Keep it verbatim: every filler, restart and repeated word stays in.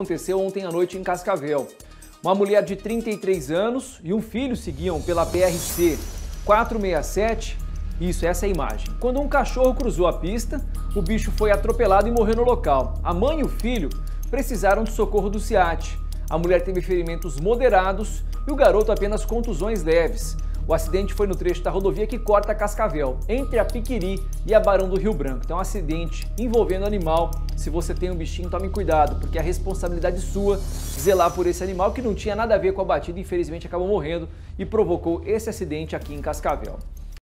Aconteceu ontem à noite em Cascavel. Uma mulher de trinta e três anos e um filho seguiam pela P R C quatrocentos e sessenta e sete. Isso, essa é a imagem. Quando um cachorro cruzou a pista, o bicho foi atropelado e morreu no local. A mãe e o filho precisaram de socorro do SEAT. A mulher teve ferimentos moderados e o garoto apenas contusões leves. O acidente foi no trecho da rodovia que corta Cascavel, entre a Piquiri e a Barão do Rio Branco. Então, um acidente envolvendo animal. Se você tem um bichinho, tome cuidado, porque é a responsabilidade sua zelar por esse animal que não tinha nada a ver com a batida e infelizmente acabou morrendo e provocou esse acidente aqui em Cascavel.